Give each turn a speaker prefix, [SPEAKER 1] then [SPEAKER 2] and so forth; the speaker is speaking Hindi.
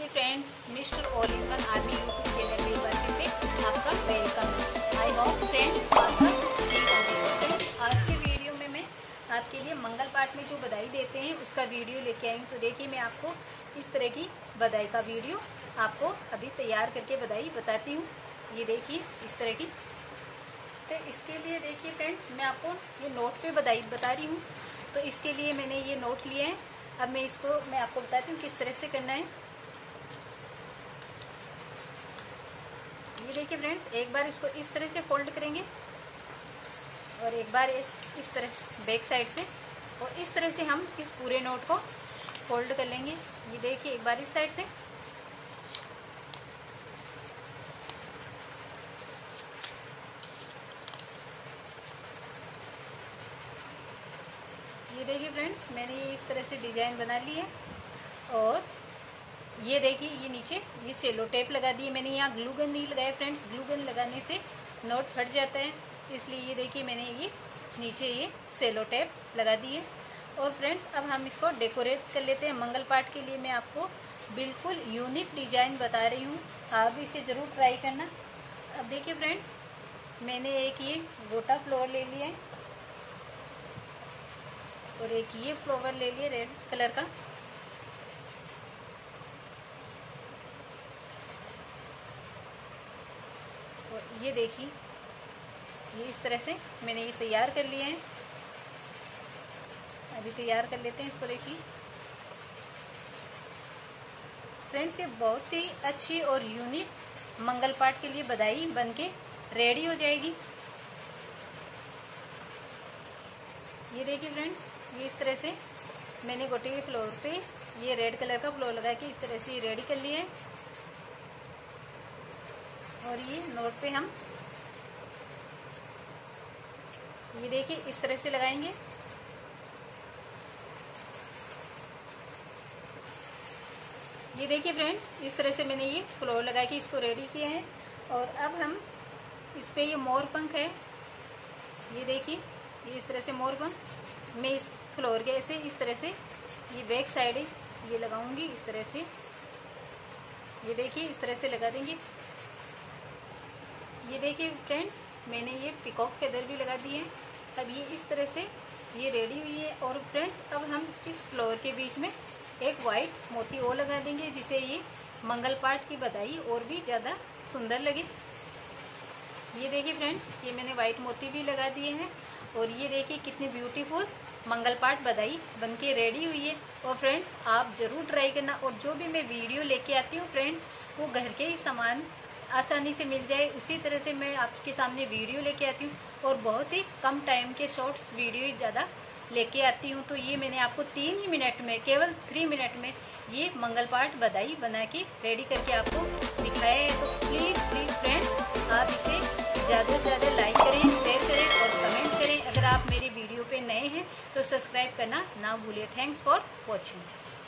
[SPEAKER 1] Friends, mister all in one army YouTube channel में एक बार फिर से आपका वेलकम है। आई होप फ्रेंड्स आप सब ठीक होंगे। फ्रेंड्स, आज के वीडियो में मैं आपके लिए मंगल पाठ में जो बधाई देते हैं उसका वीडियो लेके आई हूँ। तो देखिए, मैं आपको इस तरह की बधाई का वीडियो आपको अभी तैयार करके बधाई बताती हूँ। ये देखिए इस तरह की। तो इसके लिए देखिए फ्रेंड्स, मैं आपको ये नोट पे बधाई बता रही हूँ। तो इसके लिए मैंने ये नोट लिए हैं। अब मैं आपको बताती हूँ किस तरह से करना है। ये देखिए फ्रेंड्स, एक बार इसको इस तरह से फोल्ड करेंगे और एक बार इस तरह बैक साइड से, और इस तरह से हम इस पूरे नोट को फोल्ड कर लेंगे। ये देखिए, एक बार इस साइड से, ये देखिए फ्रेंड्स, मैंने ये इस तरह से डिजाइन बना ली है। और ये देखिए, ये नीचे ये सेलो टेप लगा दी है मैंने। यहाँ ग्लू गन नहीं लगाया फ्रेंड्स, ग्लू गन लगाने से नोट फट जाता है, इसलिए ये देखिए मैंने ये नीचे ये सेलो टेप लगा दी है। और फ्रेंड्स, अब हम इसको डेकोरेट कर लेते हैं। मंगल पाठ के लिए मैं आपको बिल्कुल यूनिक डिजाइन बता रही हूँ, आप भी इसे जरूर ट्राई करना। अब देखिए फ्रेंड्स, मैंने एक ये गोटा फ्लावर ले लिया है और एक ये फ्लावर ले लिया रेड कलर का। और ये देखिए, ये इस तरह से मैंने ये तैयार कर लिए हैं। अभी तैयार कर लेते हैं इसको। देखिए फ्रेंड्स, ये बहुत ही अच्छी और यूनिक मंगल पाठ के लिए बधाई बनके रेडी हो जाएगी। ये देखिए फ्रेंड्स, ये इस तरह से मैंने गोटे के फ्लोर पे ये रेड कलर का फ्लोर लगा के इस तरह से रेडी कर लिए हैं। और ये नोट पे हम ये देखिए इस तरह से लगाएंगे। ये देखिए फ्रेंड्स, इस तरह से मैंने ये फ्लोर लगा के इसको रेडी किया है। और अब हम इस पे ये मोर पंख है, ये देखिए, ये इस तरह से मोर पंख मैं इस फ्लोर के ऐसे इस तरह से ये बैक साइड है ये लगाऊंगी इस तरह से। ये देखिए इस तरह से लगा देंगे। ये देखिए फ्रेंड्स, मैंने ये पिकॉक फेदर भी लगा दिए हैं। अब ये इस तरह से ये रेडी हुई है। और फ्रेंड्स, अब हम इस फ्लोर के बीच में एक वाइट मोती और लगा देंगे, जिससे ये मंगल पाठ की बधाई और भी ज़्यादा सुंदर लगे। ये देखिए फ्रेंड्स, ये मैंने वाइट मोती भी लगा दिए हैं। और ये देखिए कितनी ब्यूटीफुल मंगल पाठ बधाई बनके रेडी हुई है। और फ्रेंड्स, आप जरूर ट्राई करना। और जो भी मैं वीडियो लेके आती हूँ फ्रेंड्स, वो घर के ही सामान आसानी से मिल जाए, उसी तरह से मैं आपके सामने वीडियो लेके आती हूँ। और बहुत ही कम टाइम के शॉर्ट्स वीडियो ज़्यादा लेके आती हूँ। तो ये मैंने आपको 3 ही मिनट में, केवल 3 मिनट में ये मंगल पाठ बधाई बना के रेडी करके आपको दिखाया है। तो प्लीज़ फ्रेंड्स, आप इसे ज़्यादा से ज़्यादा लाइक करें, शेयर करें और कमेंट करें। अगर आप मेरे वीडियो पे नए हैं तो सब्सक्राइब करना ना भूलिए। Thanks for watching.